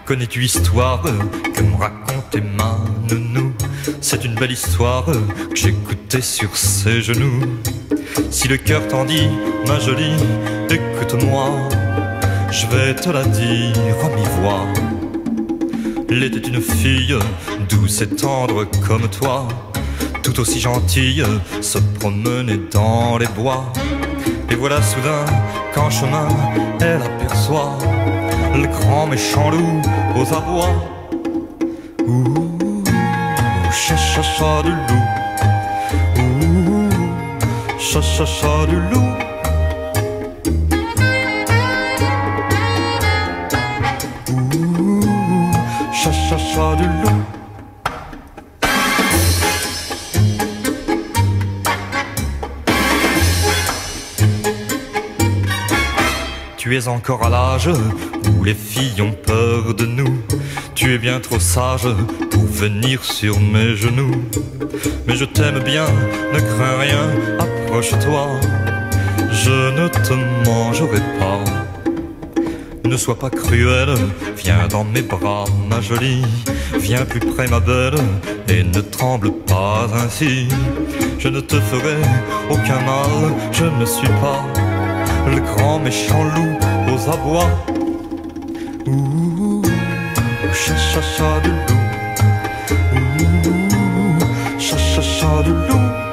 Connais-tu l'histoire que me racontait ma nounou? C'est une belle histoire que j'écoutais sur ses genoux. Si le cœur t'en dit, ma jolie, écoute-moi, je vais te la dire à mi-voix. Elle était une fille douce et tendre comme toi, tout aussi gentille, se promenait dans les bois. Et voilà soudain qu'en chemin elle aperçoit le grand méchant loup aux abois. Ouh, cha-cha-cha du loup. Ouh, cha-cha-cha du loup. Ouh, cha-cha-cha du loup. Tu es encore à l'âge où les filles ont peur de nous. Tu es bien trop sage pour venir sur mes genoux. Mais je t'aime bien, ne crains rien, approche-toi, je ne te mangerai pas. Ne sois pas cruelle, viens dans mes bras, ma jolie. Viens plus près, ma belle, et ne tremble pas ainsi. Je ne te ferai aucun mal, je ne suis pas le grand méchant loup aux abois. Ouh, cha-cha-cha du loup. Ouh, cha-cha-cha du loup.